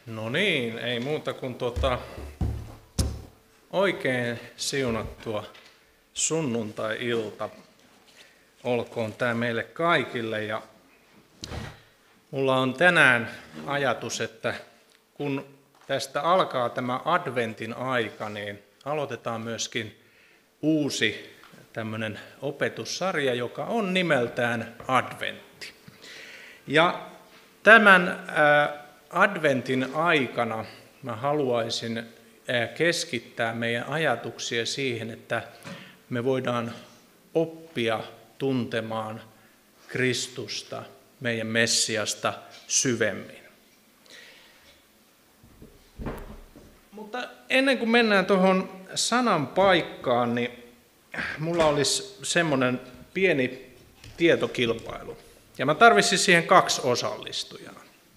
No niin, ei muuta kuin oikein siunattua sunnuntai-ilta olkoon tämä meille kaikille. Ja mulla on tänään ajatus, että kun tästä alkaa tämä adventin aika, niin aloitetaan myöskin uusi tämmöinen opetussarja, joka on nimeltään Adventti. Ja tämän adventin aikana mä haluaisin keskittää meidän ajatuksia siihen, että me voidaan oppia tuntemaan Kristusta, meidän Messiasta syvemmin. Mutta ennen kuin mennään tuohon sanan paikkaan, niin mulla olisi semmoinen pieni tietokilpailu. Ja mä tarvitsin siihen 2 osallistujaa.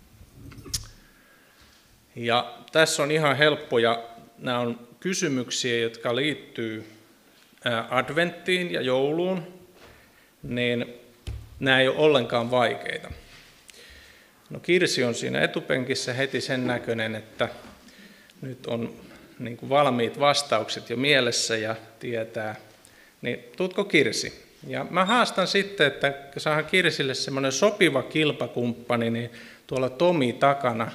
Ja tässä on ihan helppoja, nämä on kysymyksiä, jotka liittyy adventtiin ja jouluun, niin nämä ei ole ollenkaan vaikeita. No Kirsi on siinä etupenkissä heti sen näköinen, että nyt on niin kuin valmiit vastaukset jo mielessä ja tietää. Niin tuutko Kirsi? Ja mä haastan sitten, että saadaan Kirsille semmoinen sopiva kilpakumppani, niin tuolla Tomi takana.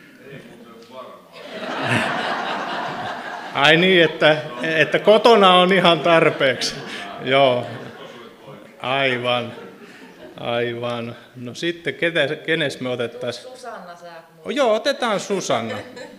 Ai niin, että kotona on ihan tarpeeksi. Joo, aivan. No sitten kenes me otettaisiin? Susanna sä. Joo, otetaan Susanna.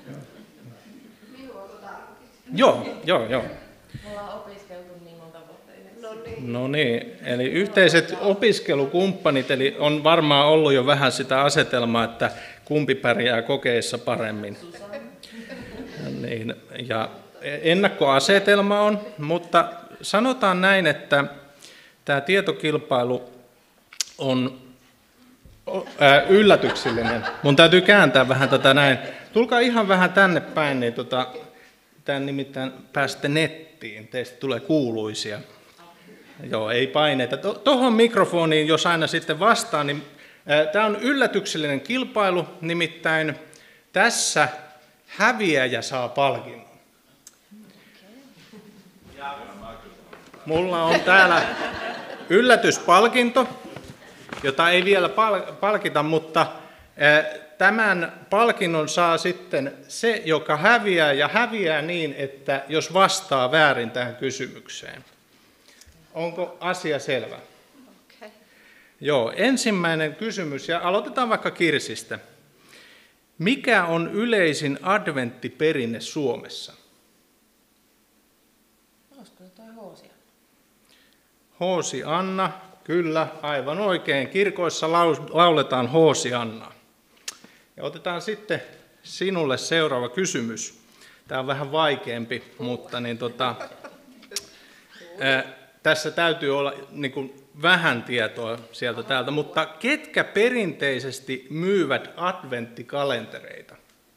Joo. Me ollaan opiskeltu niin monta vuotta yhdessä. No niin, eli yhteiset opiskelukumppanit, eli on varmaan ollut jo vähän sitä asetelmaa, että kumpi pärjää kokeissa paremmin. Niin, ja ennakkoasetelma on, mutta sanotaan näin, että tämä tietokilpailu on yllätyksellinen. Mun täytyy kääntää vähän tätä näin. Tulkaa ihan vähän tänne päin, niin tämän nimittäin pääsette nettiin, teistä tulee kuuluisia. Joo, ei paineita. Tuohon mikrofoniin, jos aina sitten vastaa, niin tämä on yllätyksellinen kilpailu, nimittäin tässä häviäjä saa palkinnon. Mulla on täällä yllätyspalkinto, jota ei vielä palkita, mutta tämän palkinnon saa sitten se, joka häviää, ja häviää niin, että jos vastaa väärin tähän kysymykseen. Onko asia selvä? Okay. Joo, ensimmäinen kysymys, ja aloitetaan vaikka Kirsistä. Mikä on yleisin adventtiperinne Suomessa? Olisiko se toi Hoosia? Hoosianna, kyllä, aivan oikein. Kirkoissa lauletaan Hoosiannaa. Ja otetaan sitten sinulle seuraava kysymys. Tämä on vähän vaikeampi, mutta tässä täytyy olla niin kuin vähän tietoa sieltä täältä. Mutta ketkä perinteisesti myyvät adventtikalentereita?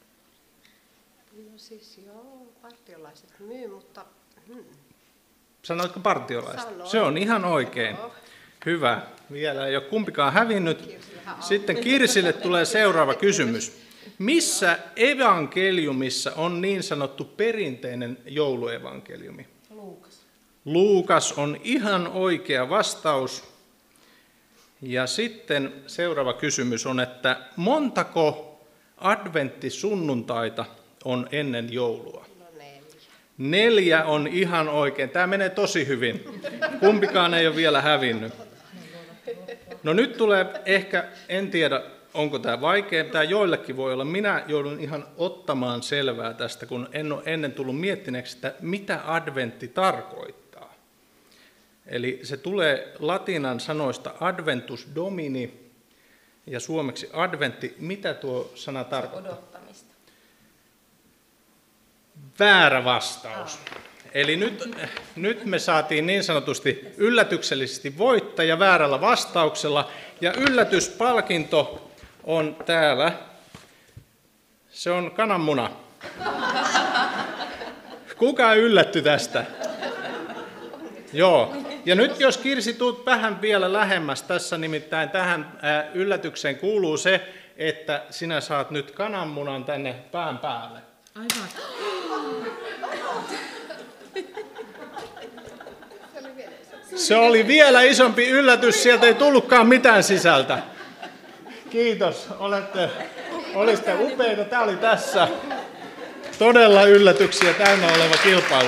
No siis joo, partiolaiset myy, mutta... Sanoitko partiolaiset? Sanoin. Se on ihan oikein. Joo. Hyvä. Vielä ei ole kumpikaan hävinnyt. Sitten Kirsille tulee seuraava kysymys. Missä evankeliumissa on niin sanottu perinteinen jouluevankeliumi? Luukas. Luukas on ihan oikea vastaus. Ja sitten seuraava kysymys on, että montako adventtisunnuntaita on ennen joulua? No 4. 4 on ihan oikein. Tämä menee tosi hyvin. Kumpikaan ei ole vielä hävinnyt. No nyt tulee ehkä, en tiedä onko tämä vaikea, tämä joillekin voi olla. Minä joudun ihan ottamaan selvää tästä, kun en ole ennen tullut miettineeksi, että mitä adventti tarkoittaa. Eli se tulee latinan sanoista adventus domini ja suomeksi adventti. Mitä tuo sana tarkoittaa? Odottamista. Väärä vastaus. Eli nyt me saatiin niin sanotusti yllätyksellisesti voittaja väärällä vastauksella. Ja yllätyspalkinto on täällä. Se on kananmuna. Kuka yllätty tästä? Joo. Ja nyt jos Kirsi tuut vähän vielä lähemmäs tässä, nimittäin tähän yllätykseen kuuluu se, että sinä saat nyt kananmunan tänne pään päälle. Aivan. Se oli vielä isompi yllätys, sieltä ei tullutkaan mitään sisältä. Kiitos, olisitte upeita. Tämä oli tässä todella yllätyksiä täynnä oleva kilpailu.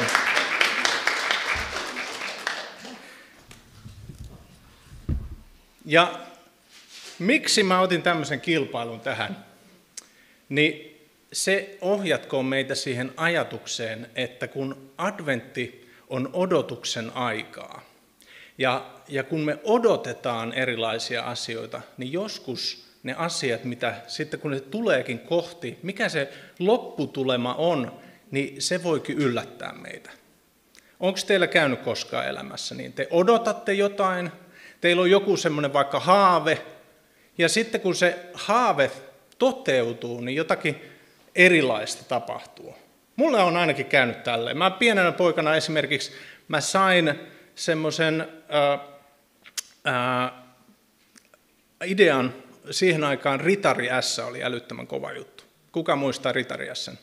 Ja miksi mä otin tämmöisen kilpailun tähän? Niin se ohjatkoon meitä siihen ajatukseen, että kun adventti on odotuksen aikaa, ja kun me odotetaan erilaisia asioita, niin joskus ne asiat, mitä sitten kun ne tuleekin kohti, mikä se lopputulema on, niin se voikin yllättää meitä. Onko teillä käynyt koskaan elämässä niin? Te odotatte jotain, teillä on joku semmoinen vaikka haave, ja sitten kun se haave toteutuu, niin jotakin erilaista tapahtuu. Mulle on ainakin käynyt tälleen. Mä pienenä poikana esimerkiksi mä sain semmoisen idean, siihen aikaan Ritari S oli älyttömän kova juttu. Kuka muistaa Ritari S:n?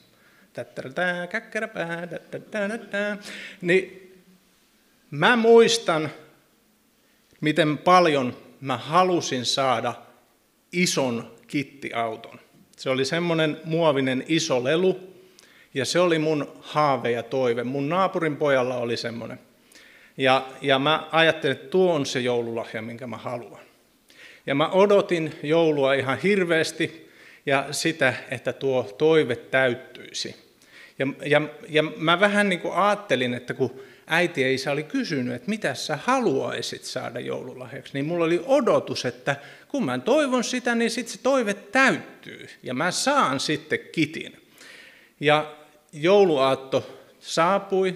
Niin mä muistan, miten paljon mä halusin saada ison kittiauton. Se oli semmoinen muovinen iso lelu, ja se oli mun haave ja toive. Mun naapurin pojalla oli semmoinen. Ja mä ajattelin, että tuo on se joululahja, minkä mä haluan. Ja mä odotin joulua ihan hirveästi ja sitä, että tuo toive täyttyisi. Ja mä vähän niin kuin ajattelin, että kun äiti ja isä oli kysynyt, että mitä sä haluaisit saada joululahjaksi, niin mulla oli odotus, että kun mä toivon sitä, niin sitten se toive täyttyy ja mä saan sitten kitin. Ja jouluaatto saapui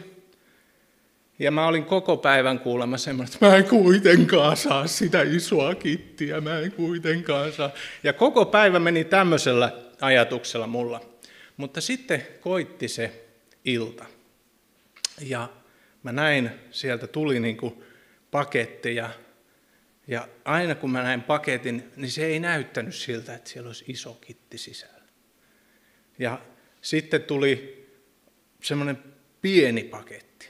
ja mä olin koko päivän kuulemma semmoinen, että mä en kuitenkaan saa sitä isoa kittiä, mä en kuitenkaan saa. Ja koko päivä meni tämmöisellä ajatuksella mulla. Mutta sitten koitti se ilta. Ja mä näin, sieltä tuli niin kuin paketti ja aina kun mä näin paketin, niin se ei näyttänyt siltä, että siellä olisi iso kitti sisällä. Ja sitten tuli semmoinen pieni paketti.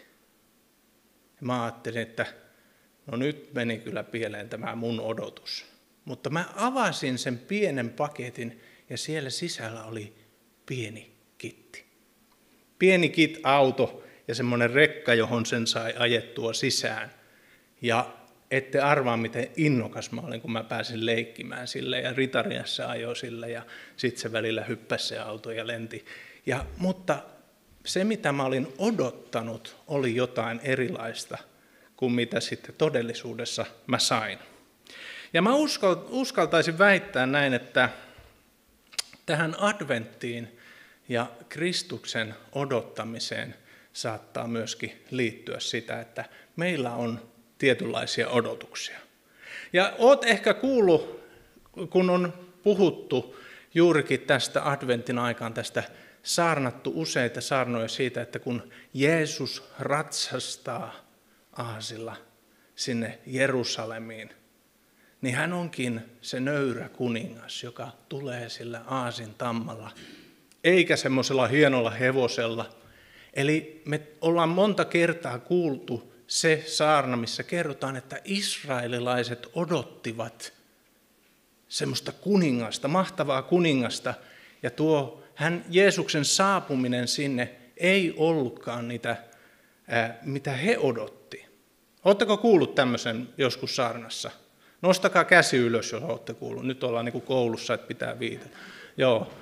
Ja mä ajattelin, että no nyt meni kyllä pieleen tämä mun odotus. Mutta mä avasin sen pienen paketin ja siellä sisällä oli pieni kitti. Pieni kit-auto ja semmoinen rekka, johon sen sai ajettua sisään. Ja ette arvaa, miten innokas mä olin, kun mä pääsin leikkimään sille ja Ritariassa ajoi sille ja sitten se välillä hyppäsi se auto ja lenti. Mutta se, mitä mä olin odottanut, oli jotain erilaista kuin mitä sitten todellisuudessa mä sain. Ja mä uskaltaisin väittää näin, että tähän adventtiin ja Kristuksen odottamiseen saattaa myöskin liittyä sitä, että meillä on tietynlaisia odotuksia. Ja oot ehkä kuullut, kun on puhuttu juurikin tästä adventin aikaan, tästä saarnattu useita saarnoja siitä, että kun Jeesus ratsastaa aasilla sinne Jerusalemiin, niin hän onkin se nöyrä kuningas, joka tulee sillä aasin tammalla, eikä semmoisella hienolla hevosella. Eli me ollaan monta kertaa kuultu se saarna, missä kerrotaan, että israelilaiset odottivat semmoista kuningasta, mahtavaa kuningasta, ja Jeesuksen saapuminen sinne ei ollutkaan niitä, mitä he odotti. Oletteko kuullut tämmöisen joskus saarnassa? Nostakaa käsi ylös, jos olette kuullut. Nyt ollaan niin kuin koulussa, että pitää viitata. Joo.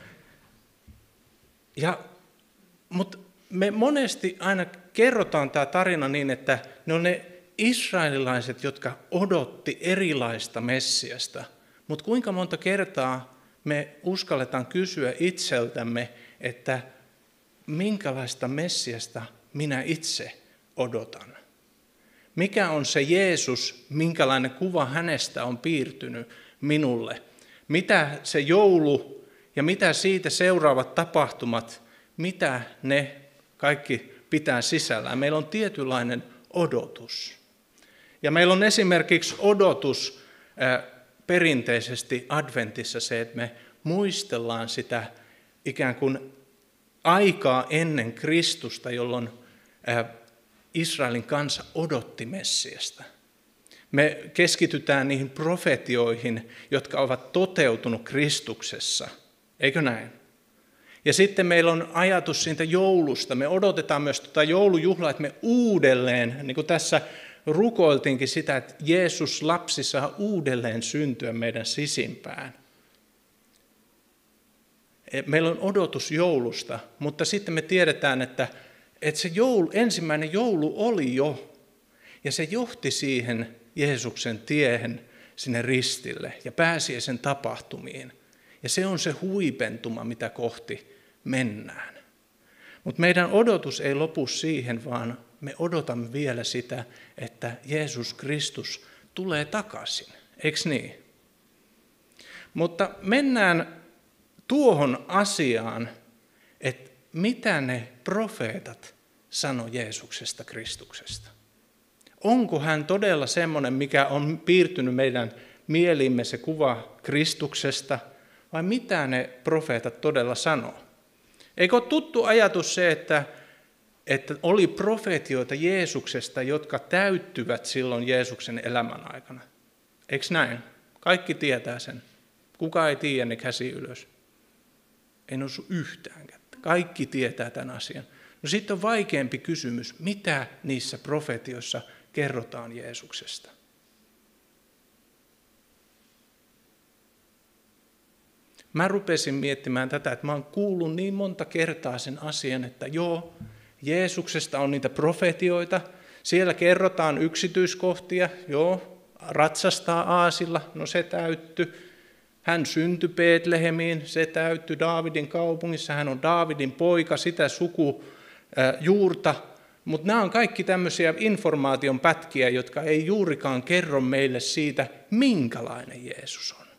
Mutta me monesti aina kerrotaan tämä tarina niin, että ne on ne israelilaiset, jotka odotti erilaista Messiasta. Mutta kuinka monta kertaa me uskalletaan kysyä itseltämme, että minkälaista Messiasta minä itse odotan? Mikä on se Jeesus, minkälainen kuva hänestä on piirtynyt minulle? Mitä se joulu ja mitä siitä seuraavat tapahtumat, mitä ne kaikki pitää sisällään? Meillä on tietynlainen odotus. Ja meillä on esimerkiksi odotus perinteisesti adventissa se, että me muistellaan sitä ikään kuin aikaa ennen Kristusta, jolloin Israelin kansa odotti Messiasta. Me keskitytään niihin profetioihin, jotka ovat toteutunut Kristuksessa. Eikö näin? Ja sitten meillä on ajatus siitä joulusta. Me odotetaan myös joulujuhlaa, että me uudelleen, niin kuin tässä rukoiltiinkin sitä, että Jeesus lapsi saa uudelleen syntyä meidän sisimpään. Meillä on odotus joulusta, mutta sitten me tiedetään, että se ensimmäinen joulu oli jo, ja se johti siihen Jeesuksen tiehen sinne ristille ja pääsiäisen tapahtumiin. Ja se on se huipentuma, mitä kohti mennään. Mutta meidän odotus ei lopu siihen, vaan me odotamme vielä sitä, että Jeesus Kristus tulee takaisin. Eikö niin? Mutta mennään tuohon asiaan, että mitä ne profeetat sanoi Jeesuksesta Kristuksesta. Onko hän todella semmoinen, mikä on piirtynyt meidän mieliimme se kuva Kristuksesta, vai mitä ne profeetat todella sanoo? Eikö ole tuttu ajatus se, että oli profeetioita Jeesuksesta, jotka täyttyvät silloin Jeesuksen elämän aikana? Eikö näin? Kaikki tietää sen. Kuka ei tiedä, niin käsi ylös. Ei nousu yhtään kättä. Kaikki tietää tämän asian. No sitten on vaikeampi kysymys, mitä niissä profetioissa kerrotaan Jeesuksesta? Mä rupesin miettimään tätä, että mä oon kuullut niin monta kertaa sen asian, että joo, Jeesuksesta on niitä profetioita, siellä kerrotaan yksityiskohtia, joo, ratsastaa aasilla, no se täytty. Hän syntyi Betlehemiin, se täyttyi Daavidin kaupungissa, hän on Daavidin poika, sitä sukujuurta. Mutta nämä on kaikki tämmöisiä informaation pätkiä, jotka ei juurikaan kerro meille siitä, minkälainen Jeesus on.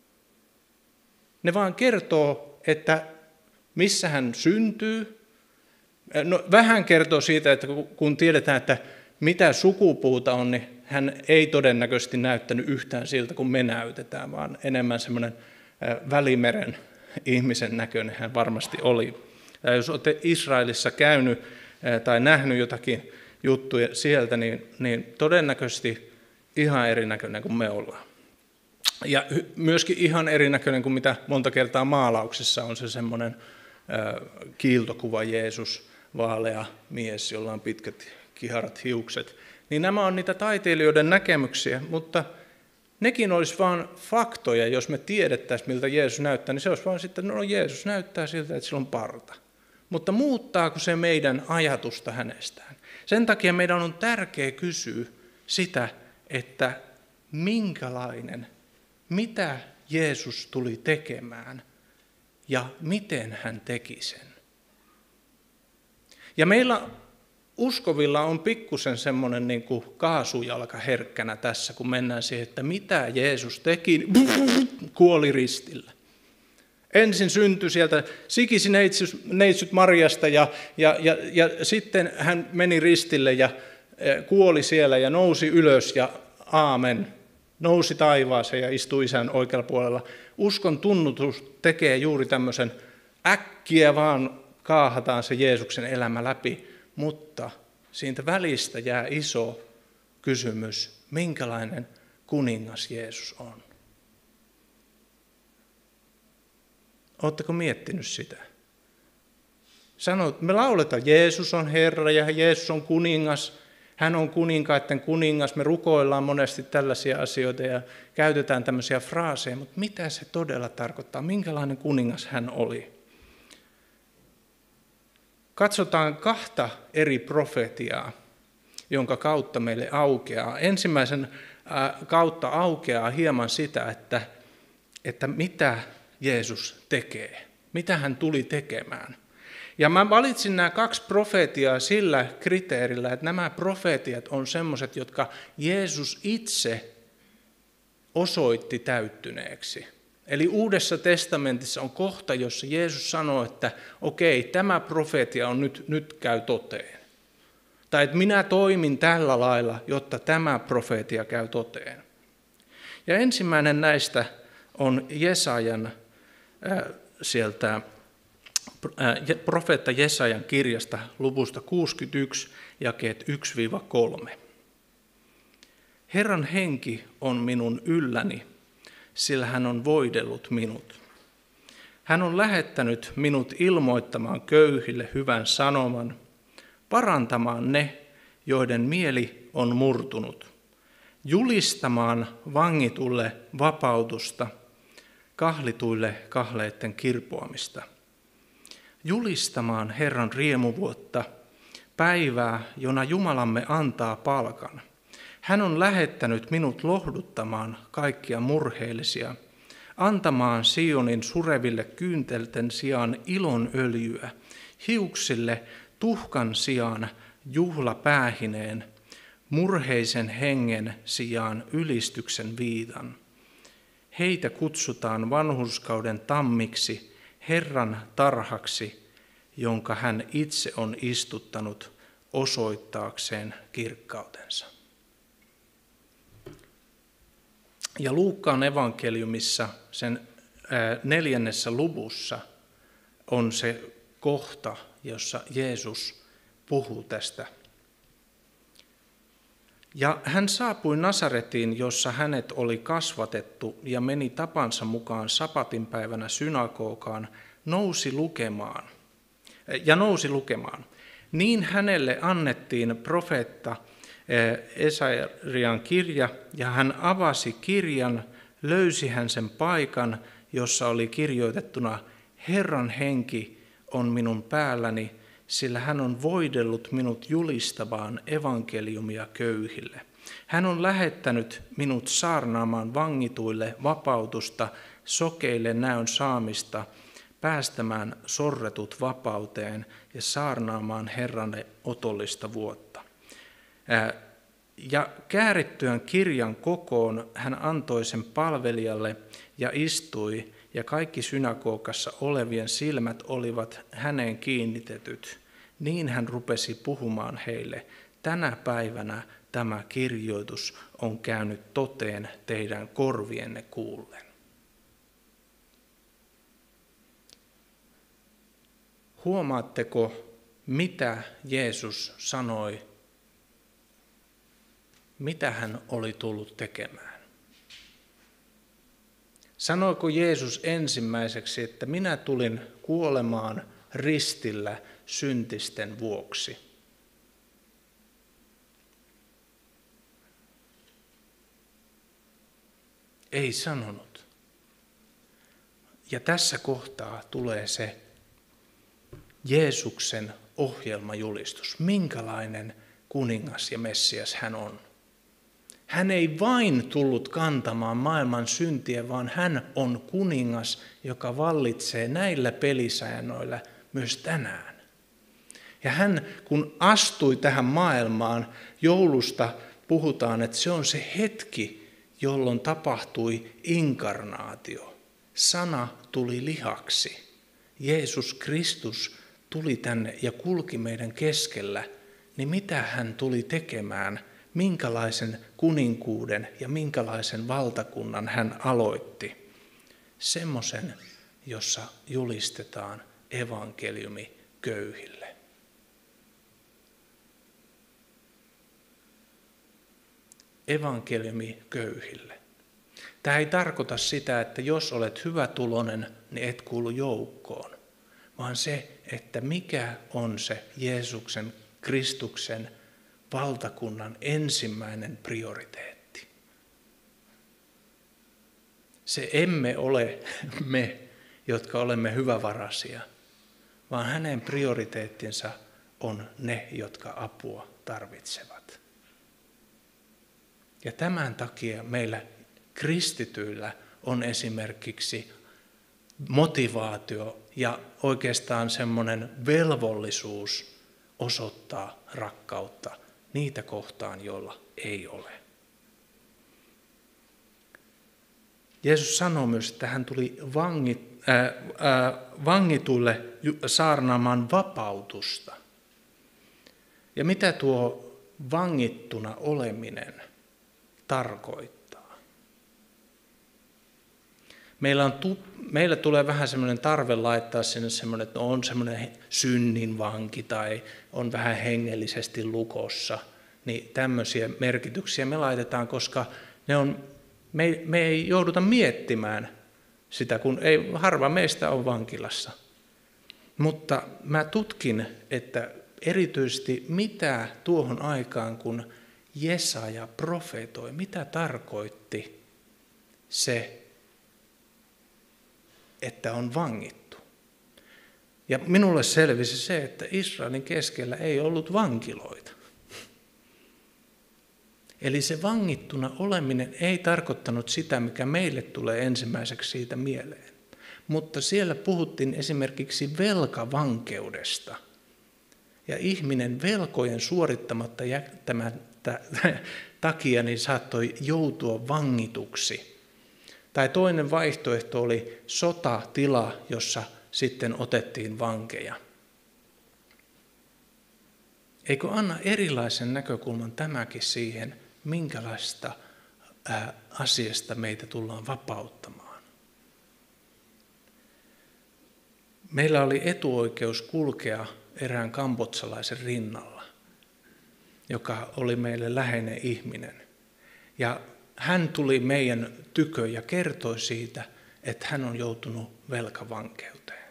Ne vaan kertoo, että missä hän syntyy. No, vähän kertoo siitä, että kun tiedetään, että mitä sukupuuta on, niin hän ei todennäköisesti näyttänyt yhtään siltä, kun me näytetään, vaan enemmän semmoinen Välimeren ihmisen näköinen hän varmasti oli. Ja jos olette Israelissa käynyt tai nähnyt jotakin juttuja sieltä, niin todennäköisesti ihan erinäköinen kuin me ollaan. Ja myöskin ihan erinäköinen kuin mitä monta kertaa maalauksessa on se semmoinen kiiltokuva Jeesus, vaalea mies, jolla on pitkät kiharat hiukset. Niin nämä on niitä taiteilijoiden näkemyksiä, mutta nekin olisi vain faktoja, jos me tiedettäisiin, miltä Jeesus näyttää, niin se olisi vain sitten, no Jeesus näyttää siltä, että sillä on parta. Mutta muuttaako se meidän ajatusta hänestään? Sen takia meidän on tärkeää kysyä sitä, että minkälainen, mitä Jeesus tuli tekemään ja miten hän teki sen. Ja meillä uskovilla on pikkusen semmoinen niin kuin kaasujalka herkkänä tässä, kun mennään siihen, että mitä Jeesus teki, kuoli ristillä. Ensin syntyi sieltä sikisi neitsyt Mariasta ja sitten hän meni ristille ja kuoli siellä ja nousi ylös ja aamen. Nousi taivaaseen ja istui Isän oikealla puolella. Uskon tunnutus tekee juuri tämmöisen äkkiä vaan kaahataan se Jeesuksen elämä läpi, mutta siitä välistä jää iso kysymys, minkälainen kuningas Jeesus on. Oletteko miettinyt sitä? Me lauletaan, Jeesus on Herra ja Jeesus on kuningas. Hän on kuninkaiden kuningas. Me rukoillaan monesti tällaisia asioita ja käytetään tämmöisiä fraaseja, mutta mitä se todella tarkoittaa? Minkälainen kuningas hän oli? Katsotaan kahta eri profetiaa, jonka kautta meille aukeaa. Ensimmäisen kautta aukeaa hieman sitä, että mitä Jeesus tekee, mitä hän tuli tekemään. Ja mä valitsin nämä kaksi profeetiaa sillä kriteerillä, että nämä profeetiat on semmoiset, jotka Jeesus itse osoitti täyttyneeksi. Eli Uudessa testamentissa on kohta, jossa Jeesus sanoo, että okei, tämä profeetia on nyt käy toteen. Tai että minä toimin tällä lailla, jotta tämä profeetia käy toteen. Ja ensimmäinen näistä on Jesajan sieltä profeetta Jesajan kirjasta luvusta 61, jakeet 1-3. Herran henki on minun ylläni, sillä hän on voidellut minut. Hän on lähettänyt minut ilmoittamaan köyhille hyvän sanoman, parantamaan ne, joiden mieli on murtunut, julistamaan vangitulle vapautusta, kahlituille kahleitten kirpoamista, julistamaan Herran riemuvuotta, päivää, jona Jumalamme antaa palkan. Hän on lähettänyt minut lohduttamaan kaikkia murheellisia, antamaan Sionin sureville kyyntelten sijaan ilonöljyä, hiuksille tuhkan sijaan juhlapäähineen, murheisen hengen sijaan ylistyksen viitan. Heitä kutsutaan vanhurskauden tammiksi, Herran tarhaksi, jonka hän itse on istuttanut osoittaakseen kirkkautensa. Ja Luukkaan evankeliumissa sen 4. luvussa on se kohta, jossa Jeesus puhuu tästä. Ja hän saapui Nasaretiin, jossa hänet oli kasvatettu, ja meni tapansa mukaan sapatinpäivänä synagogaan, nousi lukemaan. Niin hänelle annettiin profeetta Esaian kirja, ja hän avasi kirjan, löysi hän sen paikan, jossa oli kirjoitettuna, Herran henki on minun päälläni, sillä hän on voidellut minut julistamaan evankeliumia köyhille. Hän on lähettänyt minut saarnaamaan vangituille vapautusta, sokeille näön saamista, päästämään sorretut vapauteen ja saarnaamaan Herralle otollista vuotta. Ja käärittyään kirjan kokoon hän antoi sen palvelijalle ja istui, ja kaikki synagogassa olevien silmät olivat häneen kiinnitetyt. Niin hän rupesi puhumaan heille, tänä päivänä tämä kirjoitus on käynyt toteen teidän korvienne kuullen. Huomaatteko, mitä Jeesus sanoi, mitä hän oli tullut tekemään? Sanoiko Jeesus ensimmäiseksi, että minä tulin kuolemaan ristillä syntisten vuoksi? Ei sanonut. Ja tässä kohtaa tulee se Jeesuksen ohjelmajulistus. Minkälainen kuningas ja Messias hän on? Hän ei vain tullut kantamaan maailman syntiä, vaan hän on kuningas, joka vallitsee näillä pelisäännöillä myös tänään. Ja hän, kun astui tähän maailmaan, joulusta puhutaan, että se on se hetki, jolloin tapahtui inkarnaatio. Sana tuli lihaksi. Jeesus Kristus tuli tänne ja kulki meidän keskellä. Niin mitä hän tuli tekemään? Minkälaisen kuninkuuden ja minkälaisen valtakunnan hän aloitti? Semmoisen, jossa julistetaan evankeliumi köyhille. Evankeliumi köyhille. Tämä ei tarkoita sitä, että jos olet hyvätuloinen, niin et kuulu joukkoon, vaan se, että mikä on se Jeesuksen, Kristuksen valtakunnan ensimmäinen prioriteetti. Se emme ole me, jotka olemme hyvävaraisia, vaan hänen prioriteettinsa on ne, jotka apua tarvitsevat. Ja tämän takia meillä kristityillä on esimerkiksi motivaatio ja oikeastaan semmoinen velvollisuus osoittaa rakkautta niitä kohtaan, joilla ei ole. Jeesus sanoo myös, että hän tuli vangituille saarnaamaan vapautusta. Ja mitä tuo vangittuna oleminen tarkoittaa? meillä tulee vähän semmoinen tarve laittaa sinne semmoinen, että on semmoinen synnin vanki tai on vähän hengellisesti lukossa. Niin tämmöisiä merkityksiä me laitetaan, koska me ei jouduta miettimään sitä, kun harva meistä on vankilassa. Mutta mä tutkin, että erityisesti mitä tuohon aikaan, kun Jesaja profetoi, mitä tarkoitti se, että on vangittu. Ja minulle selvisi se, että Israelin keskellä ei ollut vankiloita. Eli se vangittuna oleminen ei tarkoittanut sitä, mikä meille tulee ensimmäiseksi siitä mieleen. Mutta siellä puhuttiin esimerkiksi velkavankeudesta. Ja ihminen velkojen suorittamatta jättämättä takia niin saattoi joutua vangituksi. Tai toinen vaihtoehto oli sotatila, jossa sitten otettiin vankeja. Eikö anna erilaisen näkökulman tämäkin siihen, minkälaista asiasta meitä tullaan vapauttamaan? Meillä oli etuoikeus kulkea erään kambotsalaisen rinnalla, joka oli meille läheinen ihminen. Ja hän tuli meidän tykö ja kertoi siitä, että hän on joutunut velkavankeuteen.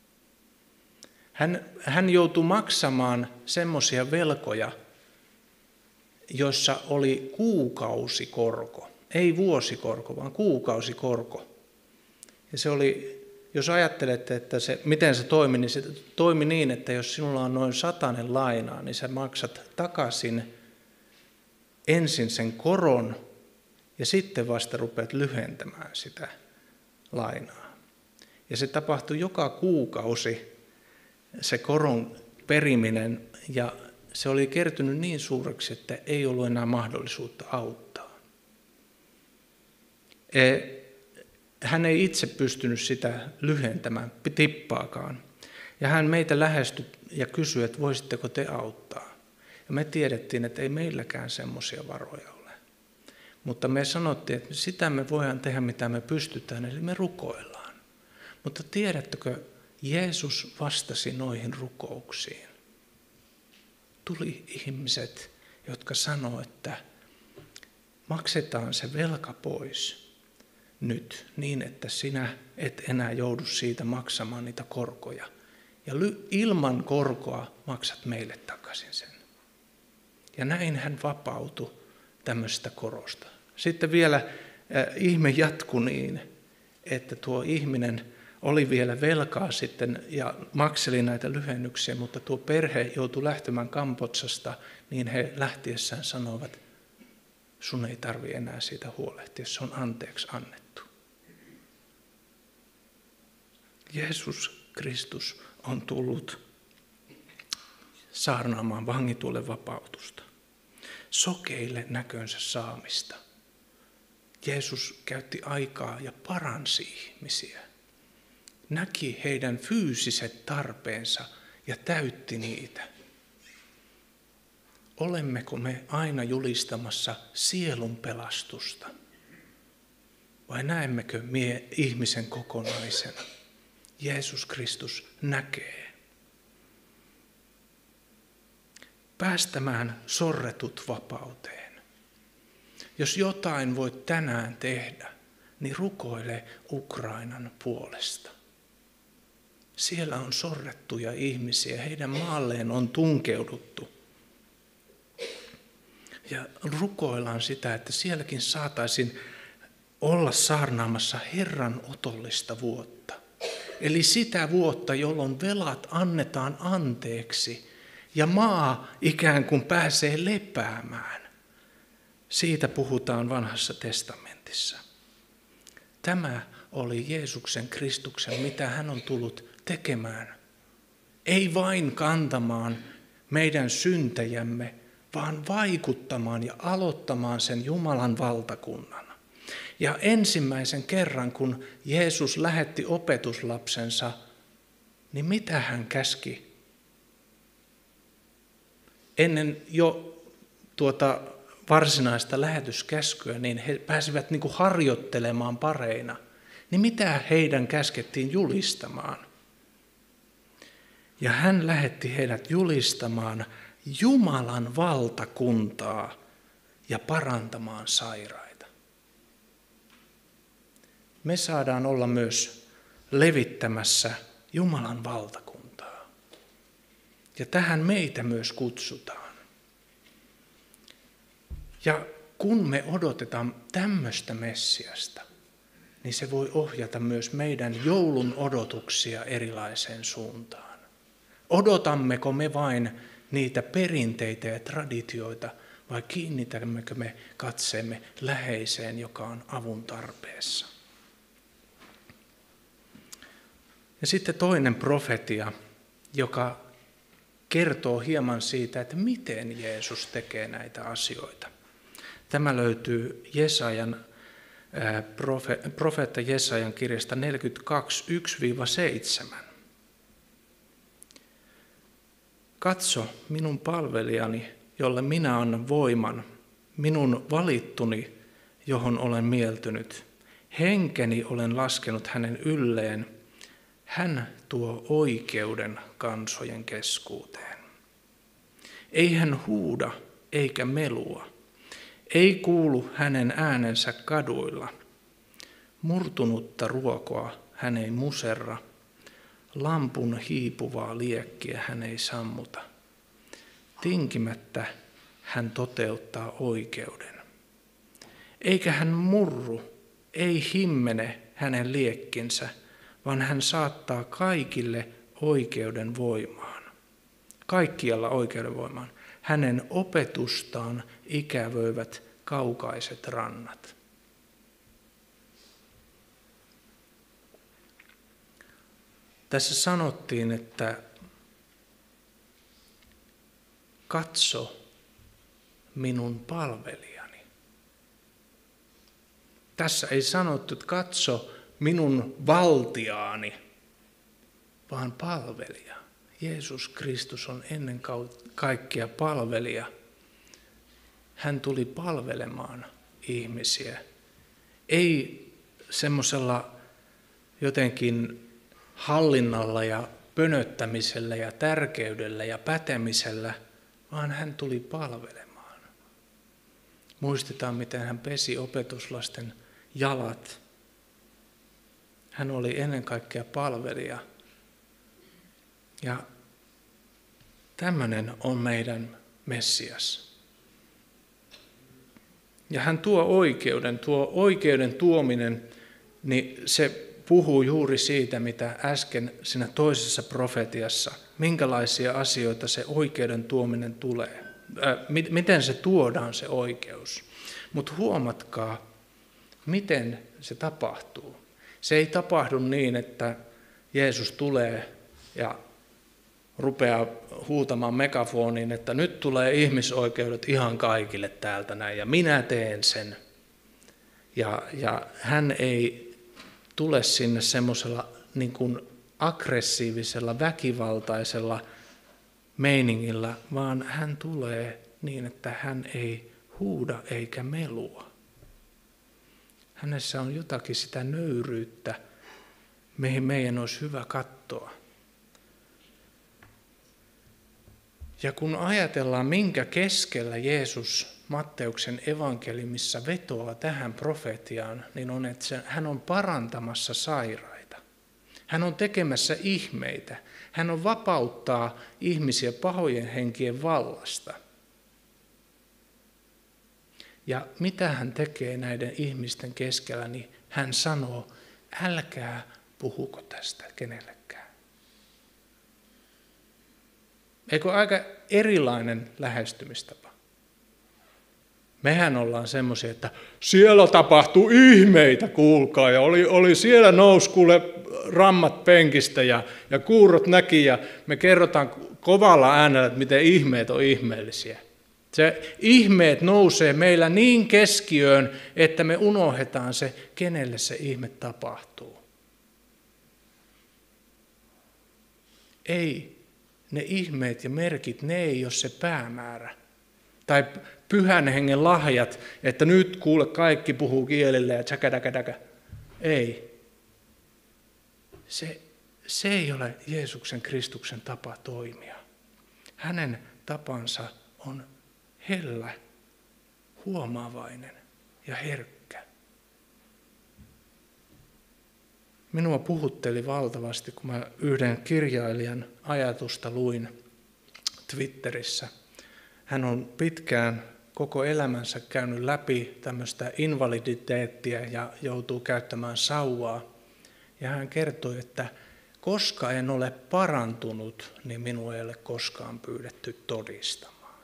Hän joutui maksamaan semmoisia velkoja, jossa oli kuukausikorko. Ei vuosikorko, vaan kuukausikorko. Ja se oli, jos ajattelette, että miten se toimi, niin se toimi niin, että jos sinulla on noin 100 lainaa, niin sä maksat takaisin ensin sen koron ja sitten vasta rupeat lyhentämään sitä lainaa. Ja se tapahtui joka kuukausi, se koron periminen, ja se oli kertynyt niin suureksi, että ei ollut enää mahdollisuutta auttaa. Hän ei itse pystynyt sitä lyhentämään tippaakaan. Ja hän meitä lähestyi ja kysyi, että voisitteko te auttaa. Ja me tiedettiin, että ei meilläkään semmoisia varoja ole. Mutta me sanottiin, että sitä me voidaan tehdä, mitä me pystytään, eli me rukoillaan. Mutta tiedättekö, Jeesus vastasi noihin rukouksiin. Tuli ihmiset, jotka sanoivat, että maksetaan se velka pois nyt niin, että sinä et enää joudu siitä maksamaan niitä korkoja. Ja ilman korkoa maksat meille takaisin sen. Ja näin hän vapautui tämmöisestä korosta. Sitten vielä ihme jatkui niin, että tuo ihminen oli vielä velkaa sitten ja makseli näitä lyhennyksiä, mutta tuo perhe joutui lähtemään Kambodsasta, niin he lähtiessään sanoivat, sun ei tarvitse enää siitä huolehtia, se on anteeksi annettu. Jeesus Kristus on tullut saarnaamaan vangituille vapautusta, sokeille näkönsä saamista. Jeesus käytti aikaa ja paransi ihmisiä. Näki heidän fyysiset tarpeensa ja täytti niitä. Olemmeko me aina julistamassa sielun pelastusta? Vai näemmekö ihmisen kokonaisena? Jeesus Kristus näkee. Päästämään sorretut vapauteen. Jos jotain voit tänään tehdä, niin rukoile Ukrainan puolesta. Siellä on sorrettuja ihmisiä, heidän maalleen on tunkeuduttu. Ja rukoillaan sitä, että sielläkin saataisiin olla saarnaamassa Herran otollista vuotta. Eli sitä vuotta, jolloin velat annetaan anteeksi ja maa ikään kuin pääsee lepäämään. Siitä puhutaan Vanhassa testamentissa. Tämä oli Jeesuksen Kristuksen, mitä hän on tullut tekemään. Ei vain kantamaan meidän syntejämme, vaan vaikuttamaan ja aloittamaan sen Jumalan valtakunnan. Ja ensimmäisen kerran, kun Jeesus lähetti opetuslapsensa, niin mitä hän käski? Ennen jo varsinaista lähetyskäskyä, niin he pääsivät harjoittelemaan pareina. niin mitä heidän käskettiin julistamaan? Ja hän lähetti heidät julistamaan Jumalan valtakuntaa ja parantamaan sairaita. Me saadaan olla myös levittämässä Jumalan valtakuntaa. Ja tähän meitä myös kutsutaan. Ja kun me odotetaan tämmöistä Messiasta, niin se voi ohjata myös meidän joulun odotuksia erilaiseen suuntaan. Odotammeko me vain niitä perinteitä ja traditioita, vai kiinnitämmekö me katseemme läheiseen, joka on avun tarpeessa? Ja sitten toinen profetia, joka kertoo hieman siitä, että miten Jeesus tekee näitä asioita. Tämä löytyy profeetta Jesajan kirjasta 42, 1-7. Katso minun palvelijani, jolle minä annan voiman, minun valittuni, johon olen mieltynyt. Henkeni olen laskenut hänen ylleen. Hän tuo oikeuden kansojen keskuuteen. Ei hän huuda eikä melua. Ei kuulu hänen äänensä kaduilla. Murtunutta ruokoa hän ei muserra. Lampun hiipuvaa liekkiä hän ei sammuta. Tinkimättä hän toteuttaa oikeuden. Eikä hän murru, ei himmene hänen liekkinsä, vaan hän saattaa kaikille oikeuden voimaan. Kaikkialla oikeuden voimaan. Hänen opetustaan ikävöivät kaukaiset rannat. Tässä sanottiin, että katso minun palvelijani. Tässä ei sanottu, että katso minun valtiaani, vaan palvelija. Jeesus Kristus on ennen kaikkea palvelija. Hän tuli palvelemaan ihmisiä. Ei semmoisella jotenkin hallinnalla ja pönöttämisellä ja tärkeydellä ja pätemisellä, vaan hän tuli palvelemaan. Muistetaan, miten hän pesi opetuslasten jalat. Hän oli ennen kaikkea palvelija. Ja tämmöinen on meidän Messias. Ja hän tuo oikeuden tuominen, niin se puhuu juuri siitä, mitä äsken siinä toisessa profetiassa, minkälaisia asioita se oikeuden tuominen tulee. Miten se tuodaan se oikeus. Mutta huomatkaa, miten se tapahtuu. Se ei tapahdu niin, että Jeesus tulee ja rupeaa huutamaan megafoniin, että nyt tulee ihmisoikeudet ihan kaikille täältä näin ja minä teen sen. Ja hän ei tule sinne semmoisella niin kuin aggressiivisella, väkivaltaisella meiningillä, vaan hän tulee niin, että hän ei huuda eikä melua. Hänessä on jotakin sitä nöyryyttä, mihin meidän olisi hyvä katsoa. Ja kun ajatellaan, minkä keskellä Jeesus Matteuksen evankeliumissa vetoaa tähän profetiaan, niin on, että hän on parantamassa sairaita. Hän on tekemässä ihmeitä. Hän on vapauttaa ihmisiä pahojen henkien vallasta. Ja mitä hän tekee näiden ihmisten keskellä, niin hän sanoo, älkää puhuko tästä kenellekään. Eikö aika erilainen lähestymistapa? Mehän ollaan semmoisia, että siellä tapahtuu ihmeitä, kuulkaa, ja oli siellä nousi kuule rammat penkistä ja kuurot näki, ja me kerrotaan kovalla äänellä, että miten ihmeet on ihmeellisiä. Se ihmeet nousee meillä niin keskiöön, että me unohdetaan se, kenelle se ihme tapahtuu. Ei, ne ihmeet ja merkit, ne ei ole se päämäärä. Tai pyhän hengen lahjat, että nyt kuule kaikki puhuu kielillä ja tsäkädäkädäkä. Ei. se ei ole Jeesuksen Kristuksen tapa toimia. Hänen tapansa on hellä, huomaavainen ja herkkä. Minua puhutteli valtavasti, kun mä yhden kirjailijan ajatusta luin Twitterissä. Hän on pitkään koko elämänsä käynyt läpi tämmöistä invaliditeettiä ja joutuu käyttämään sauvaa. Ja hän kertoi, että koska en ole parantunut, niin minua ei ole koskaan pyydetty todistamaan.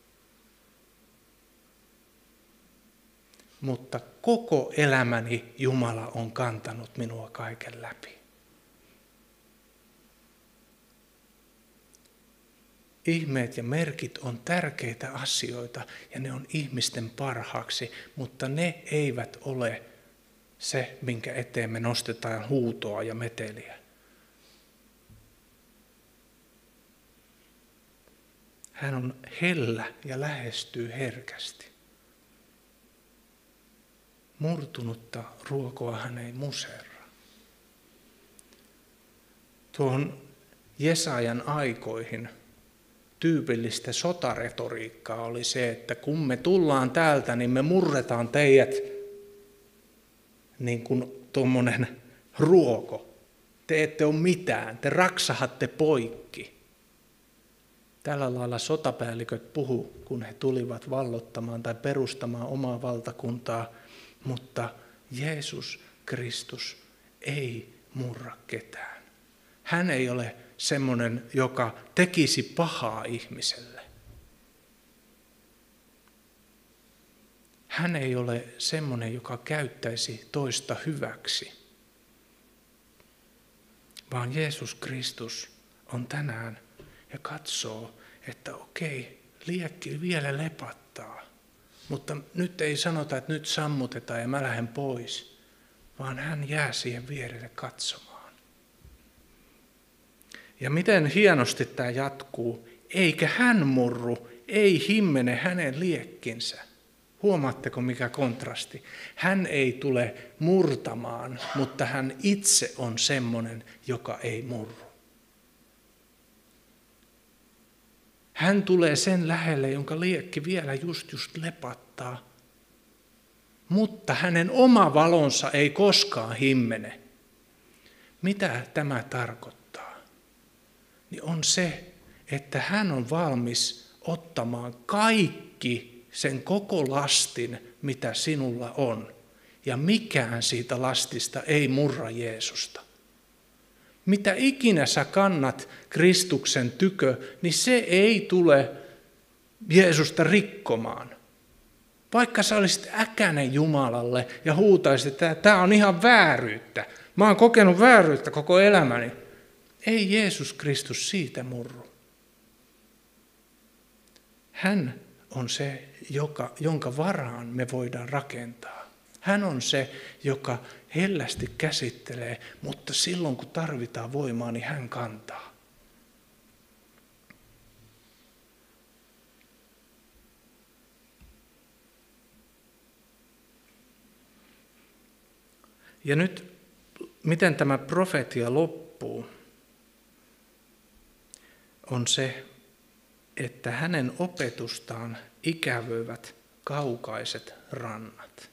Mutta koko elämäni Jumala on kantanut minua kaiken läpi. Ihmeet ja merkit on tärkeitä asioita ja ne on ihmisten parhaaksi, mutta ne eivät ole se, minkä eteen me nostetaan huutoa ja meteliä. Hän on hellä ja lähestyy herkästi. Murtunutta ruokoa hän ei muserra. Tuohon Jesajan aikoihin tyypillistä sotaretoriikkaa oli se, että kun me tullaan täältä, niin me murretaan teidät niin kuin tuommoinen ruoko. Te ette ole mitään, te raksahatte poikki. Tällä lailla sotapäälliköt puhu, kun he tulivat vallottamaan tai perustamaan omaa valtakuntaa, mutta Jeesus Kristus ei murra ketään. Hän ei ole semmoinen, joka tekisi pahaa ihmiselle. Hän ei ole semmoinen, joka käyttäisi toista hyväksi, vaan Jeesus Kristus on tänään ja katsoo, että okei, liekki vielä lepattaa, mutta nyt ei sanota, että nyt sammutetaan ja mä lähden pois, vaan hän jää siihen vierelle katsomaan. Ja miten hienosti tämä jatkuu, eikä hän murru, ei himmene hänen liekkinsä. Huomaatteko mikä kontrasti? Hän ei tule murtamaan, mutta hän itse on semmoinen, joka ei murru. Hän tulee sen lähelle, jonka liekki vielä just lepattaa. Mutta hänen oma valonsa ei koskaan himmene. Mitä tämä tarkoittaa? Niin on se, että hän on valmis ottamaan kaikki sen koko lastin, mitä sinulla on. Ja mikään siitä lastista ei murra Jeesusta. Mitä ikinä sä kannat Kristuksen tykö, niin se ei tule Jeesusta rikkomaan. Vaikka sä olisit äkäinen Jumalalle ja huutaisit, että tämä on ihan vääryyttä. Mä oon kokenut vääryyttä koko elämäni. Ei Jeesus Kristus siitä murru. Hän on se, jonka varaan me voidaan rakentaa. Hän on se, joka hellästi käsittelee, mutta silloin kun tarvitaan voimaa, niin hän kantaa. Ja nyt, miten tämä profetia loppuu, on se, että hänen opetustaan ikävöivät kaukaiset rannat.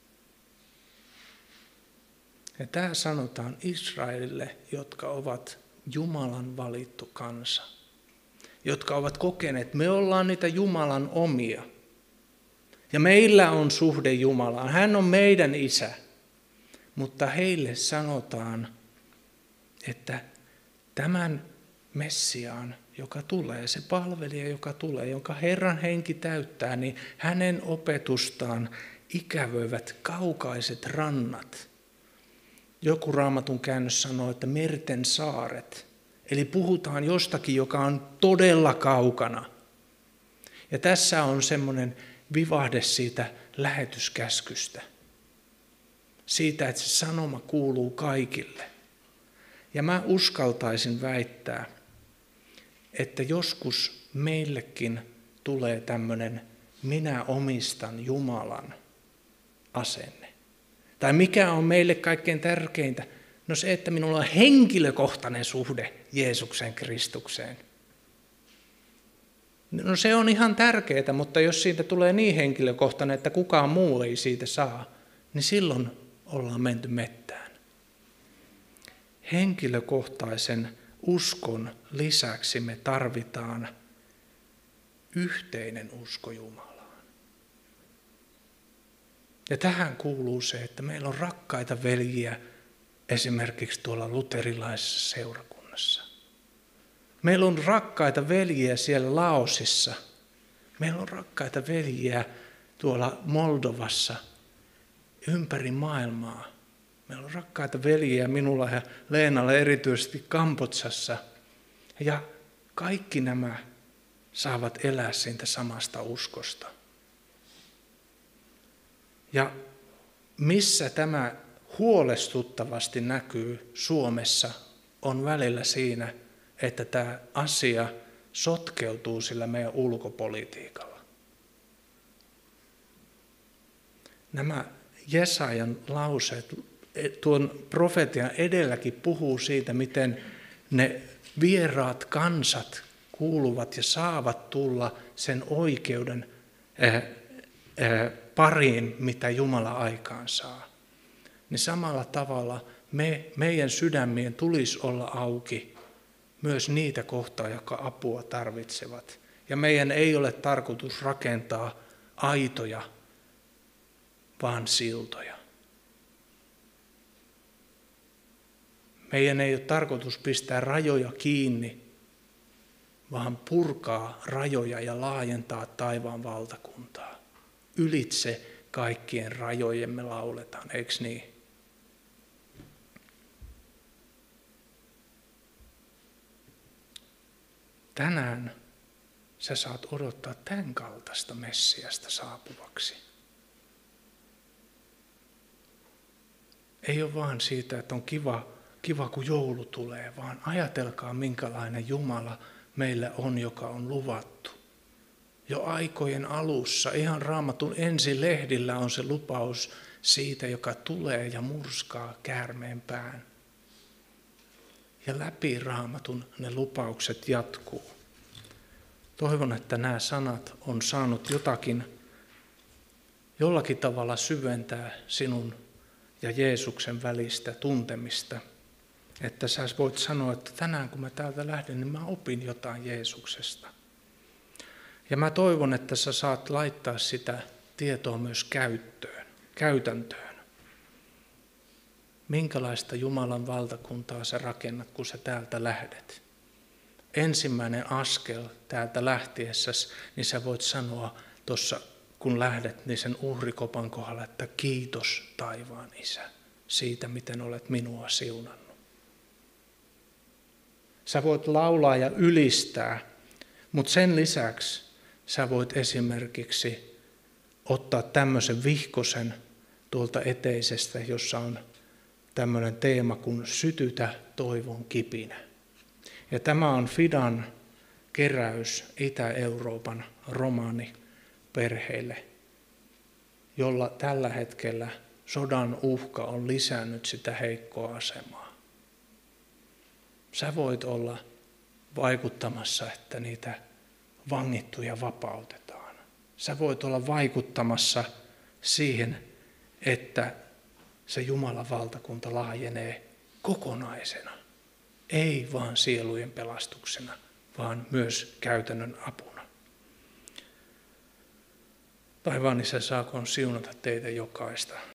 Ja tämä sanotaan Israelille, jotka ovat Jumalan valittu kansa. Jotka ovat kokeneet, että me ollaan niitä Jumalan omia. Ja meillä on suhde Jumalaan. Hän on meidän isä. Mutta heille sanotaan, että tämän Messiaan, joka tulee, se palvelija, joka tulee, jonka Herran henki täyttää, niin hänen opetustaan ikävöivät kaukaiset rannat. Joku Raamatun käännös sanoo, että merten saaret. Eli puhutaan jostakin, joka on todella kaukana. Ja tässä on semmoinen vivahde siitä lähetyskäskystä. Siitä, että se sanoma kuuluu kaikille. Ja mä uskaltaisin väittää, että joskus meillekin tulee tämmöinen minä omistan Jumalan asenne. Tai mikä on meille kaikkein tärkeintä? No se, että minulla on henkilökohtainen suhde Jeesuksen Kristukseen. No se on ihan tärkeää, mutta jos siitä tulee niin henkilökohtainen, että kukaan muu ei siitä saa, niin silloin ollaan menty mettään. Henkilökohtaisen uskon lisäksi me tarvitaan yhteinen usko Jumalaan. Ja tähän kuuluu se, että meillä on rakkaita veljiä esimerkiksi tuolla luterilaisessa seurakunnassa. Meillä on rakkaita veljiä siellä Laosissa. Meillä on rakkaita veljiä tuolla Moldovassa, ympäri maailmaa. Meillä on rakkaita veljiä minulla ja Leenalla erityisesti Kambodsassa. Ja kaikki nämä saavat elää siitä samasta uskosta. Ja missä tämä huolestuttavasti näkyy Suomessa, on välillä siinä, että tämä asia sotkeutuu sillä meidän ulkopolitiikalla. Nämä Jesajan lauseet tuon profetian edelläkin puhuu siitä, miten ne vieraat kansat kuuluvat ja saavat tulla sen oikeuden pariin, mitä Jumala aikaan saa. Niin samalla tavalla meidän sydämien tulisi olla auki myös niitä kohtaa, jotka apua tarvitsevat. Ja meidän ei ole tarkoitus rakentaa aitoja, vaan siltoja. Meidän ei ole tarkoitus pistää rajoja kiinni, vaan purkaa rajoja ja laajentaa taivaan valtakuntaa. Ylitse kaikkien rajojen me lauletaan, eikö niin? Tänään sä saat odottaa tämän kaltaista Messiasta saapuvaksi. Ei ole vaan siitä, että on kiva kun joulu tulee, vaan ajatelkaa minkälainen Jumala meillä on, joka on luvattu. Jo aikojen alussa, ihan Raamatun ensilehdillä on se lupaus siitä, joka tulee ja murskaa käärmeen pään. Ja läpi Raamatun ne lupaukset jatkuu. Toivon, että nämä sanat on saanut jollakin tavalla syventää sinun ja Jeesuksen välistä tuntemista. Että sä voit sanoa, että tänään kun mä täältä lähden, niin mä opin jotain Jeesuksesta. Ja mä toivon, että sä saat laittaa sitä tietoa myös käytäntöön. Minkälaista Jumalan valtakuntaa sä rakennat, kun sä täältä lähdet? Ensimmäinen askel täältä lähtiessäsi, niin sä voit sanoa tuossa, kun lähdet, niin sen uhrikopan kohdalla, että kiitos taivaan Isä siitä, miten olet minua siunannut. Sä voit laulaa ja ylistää, mutta sen lisäksi sä voit esimerkiksi ottaa tämmöisen vihkosen tuolta eteisestä, jossa on tämmöinen teema kuin sytytä toivon kipinä. Ja tämä on Fidan keräys Itä-Euroopan romaaniperheille, jolla tällä hetkellä sodan uhka on lisännyt sitä heikkoa asemaa. Sä voit olla vaikuttamassa, että niitä vangittuja vapautetaan. Sä voit olla vaikuttamassa siihen, että se Jumalan valtakunta laajenee kokonaisena. Ei vaan sielujen pelastuksena, vaan myös käytännön apuna. Taivaan Isä, saakoon siunata teitä jokaista